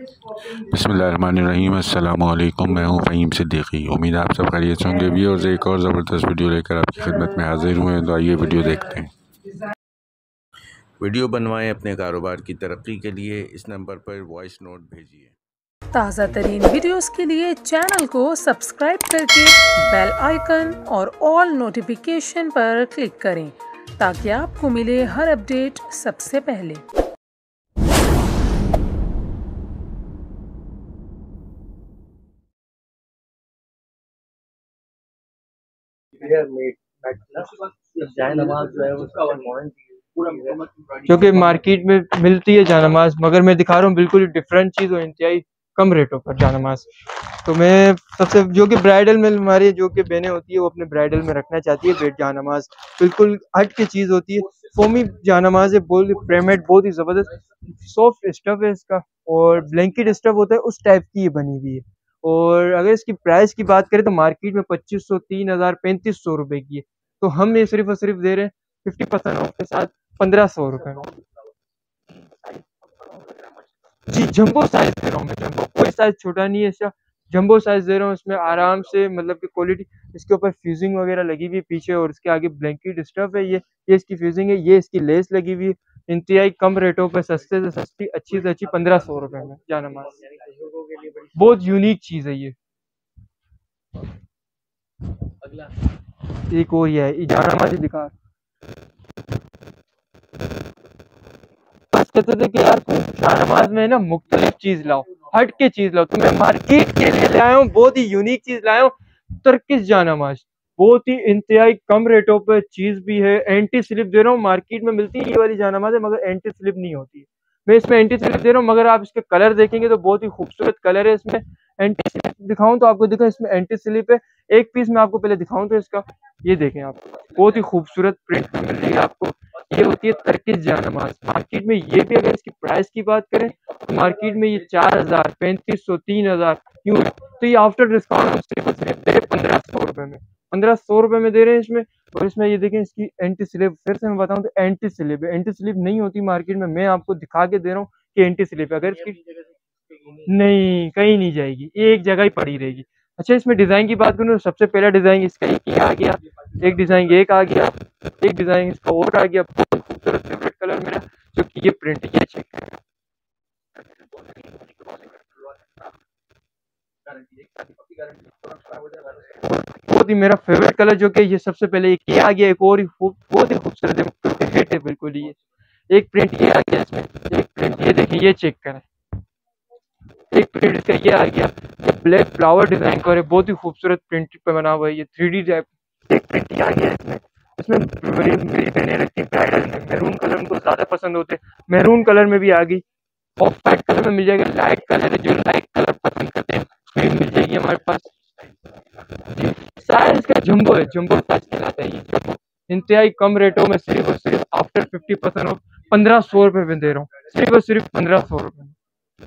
बिस्मिल्लाहिर्रहमानिर्रहीम। अस्सलामुअलैकुम। मैं हूँ फ़हीम सिद्दीकी। उम्मीद है आप सब खैरियत से होंगे। व्यूअर्स, एक और ज़बरदस्त वीडियो लेकर आपकी खिदमत में हाजिर हुए हैं, तो आइए वीडियो देखते हैं। वीडियो बनवाएं अपने कारोबार की तरक्की के लिए। इस नंबर पर वॉइस नोट भेजिए। ताज़ा तरीन वीडियोस के लिए चैनल को सब्सक्राइब करके बेल आइकन और ऑल नोटिफिकेशन पर क्लिक करें ताकि आपको मिले हर अपडेट सबसे पहले। क्योंकि मार्केट में मिलती है जानमाज, मगर मैं दिखा रहा हूँ बिल्कुल डिफरेंट चीज़ और इंतहाई कम रेटों पर जानमाज। तो मैं सबसे जो कि ब्राइडल में हमारी जो कि बहनें होती है वो अपने ब्राइडल में रखना चाहती है बेड जानमाज, बिल्कुल हट की चीज़ होती है। फोमी जानमाज है, प्रेमेड बहुत ही ज़बरदस्त सॉफ्ट स्टफ है इसका, और ब्लैंकेट स्टफ होता है उस टाइप की ये बनी हुई है। और अगर इसकी प्राइस की बात करें तो मार्केट में 2500, 3000, 3500 रुपए की है। तो हम ये सिर्फ और सिर्फ दे रहे हैं 50% ऑफ के साथ 1500 रुपए में। जी जंबो साइज दे रहा हूँ मैं, जंबो, कोई साइज छोटा नहीं है इसका, जंबो साइज दे रहा हूँ। इसमें आराम से मतलब कि क्वालिटी, इसके ऊपर फ्यूजिंग वगैरह लगी हुई है पीछे, और इसके आगे ब्लैंकेट स्टफ है। ये इसकी फ्यूजिंग है, ये इसकी लेस लगी हुई है। इंतहाई कम रेटों पे, सस्ते से सस्ती, अच्छी से अच्छी 1500 रुपए में जानमाज। बहुत यूनिक चीज है ये। एक और ये है, जानमाज दिखा, कहते थे कि यार जानमाज में ना मुख्तलिफ चीज लाओ, हट के चीज लाओ, तो मैं मार्केट के लिए लाया हूँ बहुत ही यूनिक चीज लाया हूँ, तुर्किश जानमाज। बहुत ही इंतहाई कम रेटों पे चीज भी है। एंटी स्लिप दे रहा हूँ, मार्केट में मिलती है ये वाली जानमाज है मगर एंटी स्लिप नहीं होती है। मैं इसमें एंटी स्लिप दे रहा हूँ, मगर आप इसके कलर देखेंगे तो बहुत ही खूबसूरत कलर है इसमें। एंटी स्लिप दिखाऊं तो आपको, देखो इसमें एंटी स्लिप है। एक पीस मैं आपको पहले दिखाऊं तो इसका, ये देखें आप, बहुत ही खूबसूरत प्रिंट मिल रही है आपको। ये होती है तुर्किश जानमाज। मार्केट में ये भी, अगर इसकी प्राइस की बात करें तो मार्केट में ये 4000, 3500, 3000 यूं है। तो ये आफ्टर डिस्काउंट सिर्फ 1500 रुपए में, 1500 रुपए में दे रहे हैं इसमें। और इसमें ये देखें इसकी एंटी स्लिप, फिर से मैं बताऊं तो एंटी स्लिप है। एंटी स्लिप नहीं होती मार्केट में, मैं आपको दिखा के दे रहा हूँ कि एंटी स्लिप है। अगर इसकी नहीं, कहीं नहीं जाएगी, एक जगह ही पड़ी रहेगी। अच्छा, इसमें डिजाइन की बात करूँ तो सबसे पहला डिजाइन इसका एक आ गया, एक डिजाइन एक आ गया, एक डिजाइन इसका और आ गया। बहुत खूबसूरत फेवरेट कलर मेरा, जो कि ये प्रिंट, ये चेक करें, बहुत ही मेरा फेवरेट कलर, जो कि ये सबसे पहले एक ये आ गया, एक और बहुत ही खूबसूरत है बिल्कुल। ये एक प्रिंट ये आ गया इसमें, एक प्रिंट ये देखिए, ये चेक करें, एक प्रिंट इसका ये आ गया, ये ब्लैक फ्लावर डिजाइन का है, बहुत ही खूबसूरत प्रिंट पे बना हुआ है, ये 3D टाइप। एक प्रिंट ये आ गया इसमें। इसमें मेरी बहनें रखती है ब्राइडल में, मैरून कलर उनको ज्यादा पसंद होते हैं, मैरून कलर में भी आ गई। ऑफ वाइट कलर में मिल जाएगा, लाइट कलर है, जो लाइट कलर पसंद करते हैं वो मिल जाएगी हमारे पास। साइज का जंबो है, जंबो साइज कहलाता है ये जंबो। इंतहाई कम रेटों में, सिर्फ और सिर्फ आफ्टर 50% ऑफ 1500 रुपए में दे रहा हूँ, सिर्फ और सिर्फ 1500 रुपए में।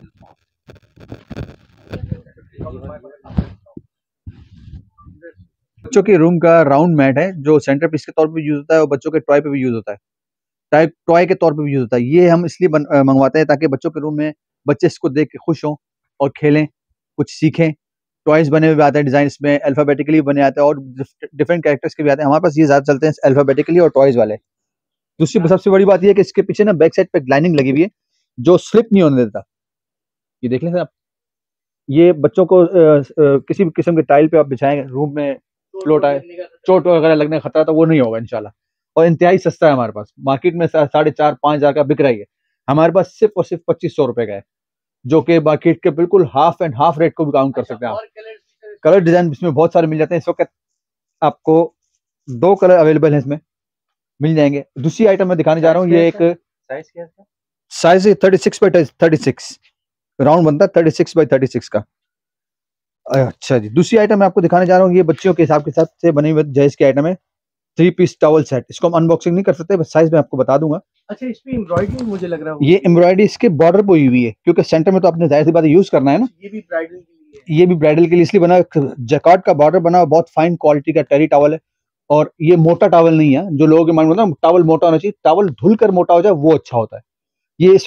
बच्चों के रूम का राउंड मैट है, जो सेंटर पीस के तौर पे यूज होता है और बच्चों के टॉय पे भी यूज होता है, टॉय के तौर पे भी यूज होता है। ये हम इसलिए मंगवाते हैं ताकि बच्चों के रूम में बच्चे इसको देख के खुश हों और खेलें, कुछ सीखें। टॉयज बने हुए आते हैं, डिजाइन इसमें अल्फाबेटिकली बने आते हैं और डिफरेंट कैरेक्टर्स के भी आते हैं। हमारे पास ये ज्यादा चलते हैं अल्फाबेटिकली और टॉयज वाले। दूसरी सबसे बड़ी बात यह है कि इसके पीछे ना बैक साइड पे लाइनिंग लगी हुई है, जो स्लिप नहीं होने देता। ये देख लें सर आप, ये बच्चों को किसी भी किस्म के टाइल पे आप बिछाएं रूम में, फ्लोट आए, चोट वगैरह लगने का खतरा तो वो नहीं होगा इंशाल्लाह। और इंतहाई सस्ता है हमारे पास, मार्केट में 4,500-5,000 का बिक रही है, हमारे पास सिर्फ और सिर्फ 2500 रुपए का है, जो कि मार्केट के बिल्कुल हाफ एंड हाफ रेट को भी काउंट कर सकते हैं आप। कलर डिजाइन इसमें बहुत सारे मिल जाते हैं। इस वक्त आपको 2 कलर अवेलेबल है, इसमें मिल जाएंगे। दूसरी आइटम मैं दिखाने जा रहा हूँ, ये एक साइज 36x36 राउंड बनता है, 36x36 का। अच्छा जी, दूसरी आइटम मैं आपको दिखाने जा रहा हूँ, ये बच्चों के हिसाब के साथ से बनी हुई जहेज की आइटम है, 3 पीस टॉवल सेट। इसको हम अनबॉक्सिंग नहीं कर सकते, बस साइज में आपको बता दूंगा। अच्छा, इसमें एम्ब्रॉयडरी मुझे लग रहा है, ये एम्ब्रॉयडरी इसके बॉर्डर पे हुई है, क्योंकि सेंटर में तो आपने जाहिर सी बात यूज करना है ना। ये भी ब्राइडल के लिए, ये भी ब्राइडल के लिए इसलिए बना, जैकार्ड का बॉर्डर बना, बहुत फाइन क्वालिटी का टेरी टॉवल है। और ये मोटा टॉवल नहीं है, जो लोगों के माइंड में ना टॉवल मोटा होना चाहिए, टॉवल धुल कर मोटा हो जाए वो अच्छा होता है। ये इस वक्त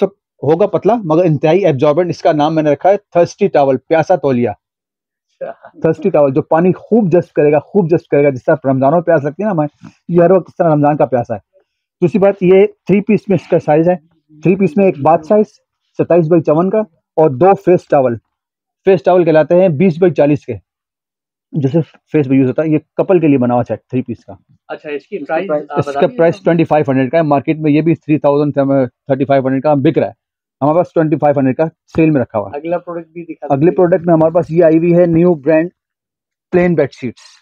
होगा पतला मगर इंतहाई एब्जॉर्बेंट। इसका नाम मैंने रखा है थर्स्टी टॉवल, प्यासा तौलिया। थर्स्टी टॉवल जो पानी खूब जस्ट करेगा, खूब जस्ट करेगा। जिस तरह रमजानों में प्यास लगती है ना हमें, ये हर वक्त इस तरह रमजान का प्यासा है। दूसरी बात, ये 3 पीस में इसका साइज है। 3 पीस में एक बाथ साइज 27x54 का और 2 फेस टॉवल। फेस टॉवल कहलाते हैं 20x40 के, जैसे फेस पे यूज होता है। ये कपल के लिए बना हुआ सेट 3 पीस का। अच्छा, इसकी प्राइस इसका प्राइस 2500 का है। मार्केट में ये भी 3500 का बिक रहा है। हमारे पास 2500 का सेल में रखा हुआ है। अगला प्रोडक्ट भी दिखा अगले प्रोडक्ट में हमारे पास ये आई हुई है new brand plain bedsheets.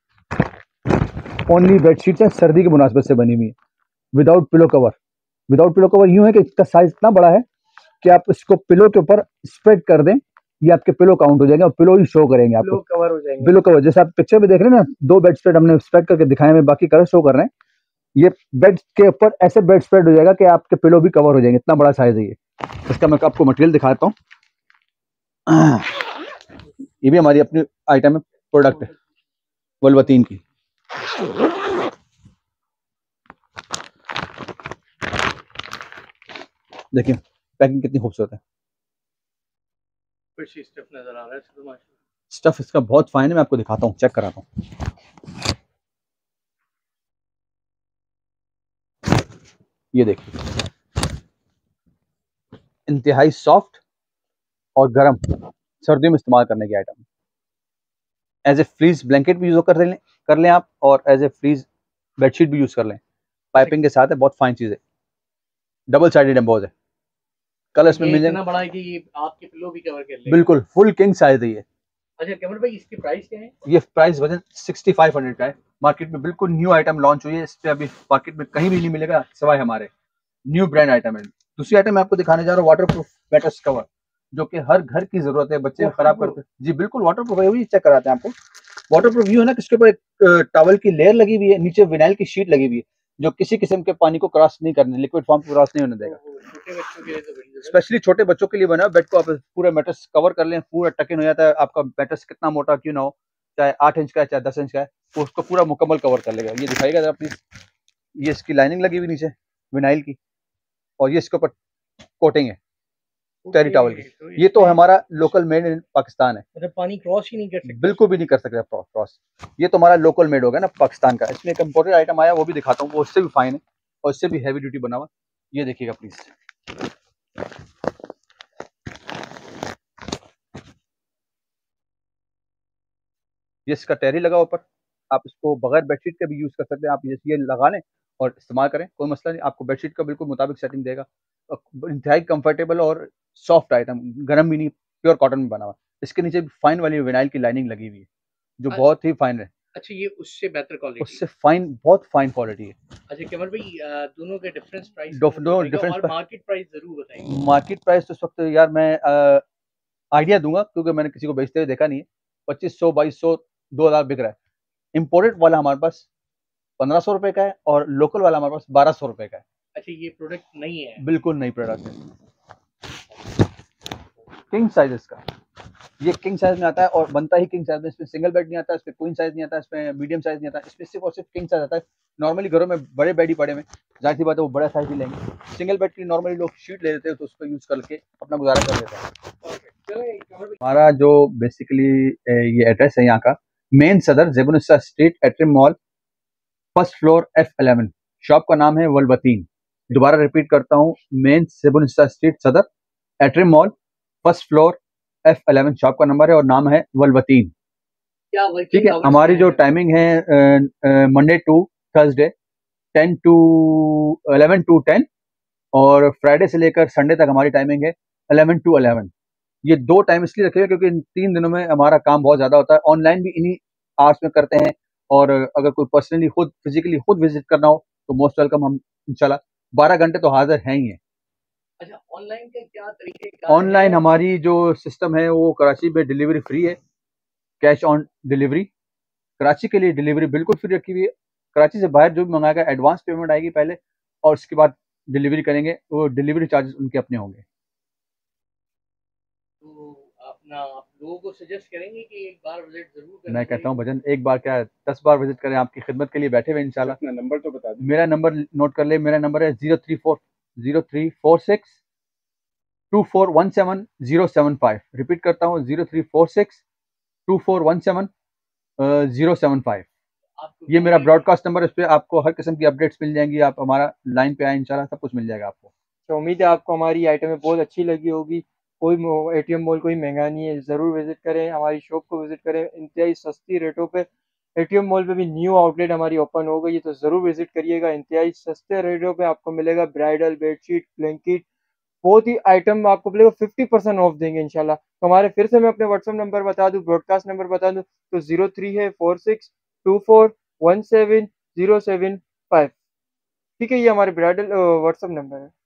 Only bedsheets है, सर्दी की मुनासिबत से बनी हुई है, without pillow cover. Without pillow cover यूं है कि इसका साइज इतना बड़ा है कि आप इसको पिलो के ऊपर स्प्रेड कर दें, ये आपके पिलो काउंट हो जाएंगे और पिलो ही शो करेंगे आपको। कवर हो जाएंगे। पिलो कवर जैसे आप पिक्चर में देख रहे हैं ना, 2 बेड स्प्रेड हमने स्प्रेड करके दिखाए हैं, बाकी कलर शो कर रहे हैं। ये बेड के ऊपर ऐसे बेड स्प्रेड हो जाएगा कि आपके पिलो भी कवर हो जाएंगे, इतना बड़ा साइज है ये। इसका मैं आपको मटेरियल दिखाता हूँ। ये भी हमारी अपनी आइटम है, प्रोडक्ट है वल्वतीन की। देखिए पैकिंग कितनी खूबसूरत है। स्टफ नजर आ रहा है, स्टफ इसका बहुत फाइन है, मैं आपको दिखाता हूँ, चेक कराता हूँ। ये देखिए इंतहाई सॉफ्ट और गर्म, सर्दियों में इस्तेमाल करने की item. As a fleece blanket भी यूज कर लें आप, और एज ए फ्रीज बेडशीट भी यूज कर लें। पाइपिंग के साथ है, बहुत फाइन चीज है। डबल साइडेड एम्बोज है, कलर इसमें मिल इतना बड़ा है कि ये आपके पिलो भी कवर कर लेगा। बिल्कुल फुल किंग साइज है ये। अच्छा कमर भाई, इसकी प्राइस क्या है? ये प्राइस वजन 6500 का है। मार्केट में बिल्कुल न्यू आइटम लॉन्च हुई है, इस पे अभी मार्केट में कहीं भी नहीं मिलेगा सिवाय हमारे। न्यू ब्रांड आइटम है। दूसरी आइटम मैं आपको दिखाने जा रहा हूँ, वाटर प्रूफ मैट्रेस कवर, जो कि हर घर की जरूरत है। बच्चे खराब करते हैं जी, बिल्कुल वाटर प्रूफ है। वही चेक कराते हैं आपको। वाटर प्रूफ व्यू है ना, किसके ऊपर एक टॉवल की लेयर लगी हुई है, नीचे विनाइल की शीट लगी हुई है, जो किसी किस्म के पानी को क्रॉस नहीं करने, लिक्विड फॉर्म को क्रॉस नहीं होने देगा। छोटे बच्चों के लिए तो बड़ी स्पेशली छोटे बच्चों के लिए बना है। बेड को आप पूरा मैट्रेस कवर कर लें, पूरा टक इन हो जाता है। आपका मैट्रेस कितना मोटा क्यों ना हो, चाहे 8 इंच का है चाहे 10 इंच का है, वो उसको पूरा मुकम्मल कवर कर लेगा। ये दिखाएगा जरा प्लीज। ये इसकी लाइनिंग लगी हुई नीचे विनाइल की, और ये इसके ऊपर कोटिंग है टेरी टॉवल की। ये तो हमारा लोकल मेड इन पाकिस्तान है, मतलब पानी क्रॉस ही नहीं कर सकते। बिल्कुल भी नहीं कर सकते क्रॉस। ये तो हमारा लोकल मेड हो गया ना पाकिस्तान का। इसमें एक इम्पोर्टेड आइटम आया, वो भी दिखाता हूँ, वो उससे भी फाइन है और इससे भी हैवी ड्यूटी बना हुआ। ये देखिएगा प्लीज। ये इसका टेरी लगा ऊपर, आप इसको बगैर बेडशीट के भी यूज कर सकते हैं। आप ये लगा लें और इस्तेमाल करें, कोई मसला नहीं। आपको बेडशीट का बिल्कुल मुताबिक सेटिंग देगा। इंतहाई कंफर्टेबल और सॉफ्ट आइटम, गर्म भी नहीं, प्योर कॉटन में बना हुआ। इसके नीचे फाइन वाली विनाइल की लाइनिंग लगी हुई है, जो बहुत ही फाइन है। अच्छा, ये उससे बेहतर क्वालिटी, उससे फाइन, बहुत फाइन क्वालिटी है। अच्छा कमर भाई, दोनों के डिफरेंस प्राइस दोनों डिफरेंस, और मार्केट प्राइस जरूर बताएंगे। मार्केट प्राइस तो इस वक्त यार मैं आइडिया दूंगा, क्योंकि मैंने किसी को बेचते हुए देखा नहीं है। 2500, 2200, 2000 बिक रहा है। इम्पोर्टेड वाला हमारे पास 1500 रुपए का है और लोकल वाला हमारे पास 1200 रुपए का है। अच्छा, ये प्रोडक्ट नहीं है? बिल्कुल नई प्रोडक्ट है। किंग साइज इसका, ये किंग साइज में आता है और बनता ही किंग साइज में। इसमें सिंगल बेड नहीं आता, इसमें क्वीन साइज नहीं आता, इसमें मीडियम साइज नहीं आता, इसमें सिर्फ और सिर्फ किंग साइज आता है। नॉर्मली घरों में बड़े बेड ही पड़े हुए, जाहिर सी बात है वो बड़ा साइज ही लेंगे। सिंगल बेड के लिए नॉर्मली लोग शीट ले लेते हैं, तो उसको यूज करके अपना गुजारा कर लेते हैं। हमारा जो बेसिकली ये एड्रेस है यहाँ का, main Saddar Zebunnisa street, Atrium mall, first floor, F11। Shop का नाम है वल्वतीन। दोबारा रिपीट करता हूँ, main Zebunnisa street, Saddar, Atrium mall, first floor, F11। Shop का नंबर है और नाम है वल्वतीन। ठीक है। हमारी जो टाइमिंग है मंडे टू थर्सडे 11 to 10, और फ्राइडे से लेकर संडे तक हमारी टाइमिंग है 11 to 11। ये 2 टाइम इसलिए रखे हुए क्योंकि इन 3 दिनों में हमारा काम बहुत ज्यादा होता है। ऑनलाइन भी इन्हीं आवर्स में करते हैं, और अगर कोई पर्सनली खुद फिजिकली खुद विजिट करना हो तो मोस्ट वेलकम। हम इंशाल्लाह 12 घंटे तो हाजिर हैं ही हैं। अच्छा, ऑनलाइन का क्या तरीके? ऑनलाइन हमारी जो सिस्टम है वो कराची में डिलीवरी फ्री है, कैश ऑन डिलीवरी। कराची के लिए डिलीवरी बिल्कुल फ्री रखी हुई है। कराची से बाहर जो भी मंगाएगा एडवांस पेमेंट आएगी पहले, और उसके बाद डिलीवरी करेंगे, वो डिलीवरी चार्जेस उनके अपने होंगे। तो आप लोगों को सजेस्ट करेंगे कि एक बार विजिट जरूर करें? मैं कहता हूँ भजन, एक बार क्या 10 बार विजिट करें, आपकी खिदमत के लिए बैठे हुए इंशाल्लाह। अपना नंबर तो बता दें। मेरा नंबर नोट कर ले, मेरा नंबर है 034 0346 2417-075। रिपीट करता हूँ 0346-2417-075। ये मेरा ब्रॉडकास्ट नंबर, इस पे आपको हर किस्म की अपडेट्स मिल जाएंगी। आप हमारा लाइन पे आए, इंशाल्लाह सब कुछ मिल जाएगा आपको। तो उम्मीद है आपको हमारी आइटमें बहुत अच्छी लगी होगी। कोई एटीएम मॉल कोई महंगा नहीं है, ज़रूर विजिट करें, हमारी शॉप को विजिट करें। इंतहाई सस्ती रेटों पे एटीएम मॉल पे भी न्यू आउटलेट हमारी ओपन हो गई है, तो ज़रूर विजिट करिएगा। इंतहाई सस्ते रेटों पे आपको मिलेगा ब्राइडल बेडशीट, ब्लैंकेट, बहुत ही आइटम आपको मिलेगा। 50% ऑफ देंगे इंशाल्लाह। तो हमारे फिर से मैं अपने व्हाट्सअप नंबर बता दूं, ब्रॉडकास्ट नंबर बता दूं, तो 03 है 46241707 5। ठीक है, ये हमारे ब्राइडल व्हाट्सअप नंबर है।